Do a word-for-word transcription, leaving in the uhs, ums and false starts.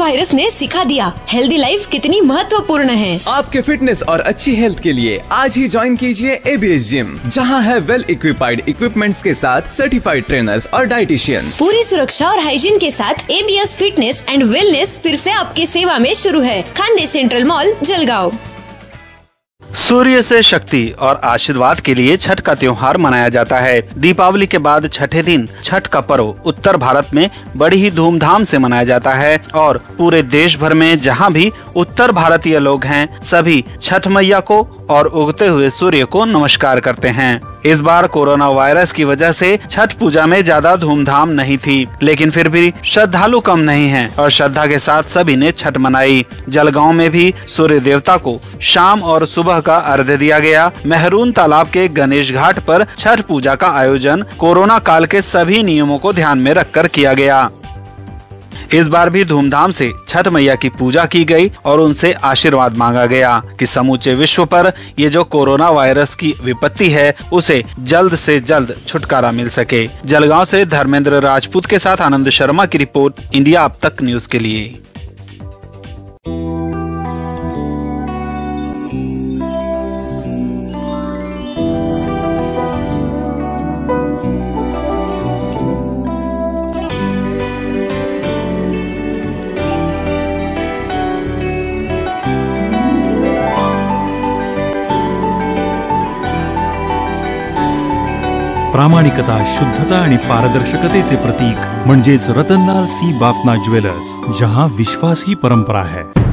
Virus ने सिखा दिया हेल्दी लाइफ कितनी महत्वपूर्ण है। आपके फिटनेस और अच्छी हेल्थ के लिए आज ही ज्वाइन कीजिए एबीएस जिम, जहां है वेल इक्विपाइड इक्विपमेंट्स के साथ सर्टिफाइड ट्रेनर्स और डाइटिशियन। पूरी सुरक्षा और हाइजीन के साथ एबीएस फिटनेस एंड वेलनेस फिर से आपकी सेवा में शुरू है। Khande central mall, Jalgaon. सूर्य से शक्ति और आशीर्वाद के लिए छठ का त्योहार मनाया जाता है। दीपावली के बाद छठे दिन छठ का पर्व उत्तर भारत में बड़ी ही धूमधाम से मनाया जाता है और पूरे देश भर में जहां भी उत्तर भारतीय लोग हैं सभी छठ मैया को और उगते हुए सूर्य को नमस्कार करते हैं। इस बार कोरोना वायरस की वजह से छठ पूजा में ज्यादा धूमधाम नहीं थी, लेकिन फिर भी श्रद्धालु कम नहीं हैं और श्रद्धा के साथ सभी ने छठ मनाई। जलगांव में भी सूर्य देवता को शाम और सुबह का अर्घ्य दिया गया। मेहरून तालाब के गणेश घाट पर छठ पूजा का आयोजन कोरोना काल के सभी नियमों को ध्यान में रखकर किया गया। इस बार भी धूमधाम से छठ मैया की पूजा की गई और उनसे आशीर्वाद मांगा गया कि समूचे विश्व पर ये जो कोरोना वायरस की विपत्ति है उसे जल्द से जल्द छुटकारा मिल सके। जलगांव से धर्मेंद्र राजपूत के साथ आनंद शर्मा की रिपोर्ट, इंडिया अब तक न्यूज के लिए। प्रामाणिकता, शुद्धता आणि पारदर्शकतेचे प्रतीक म्हणजेच रतनलाल सी बाफना ज्वेलर्स, जहां विश्वास ही परंपरा है।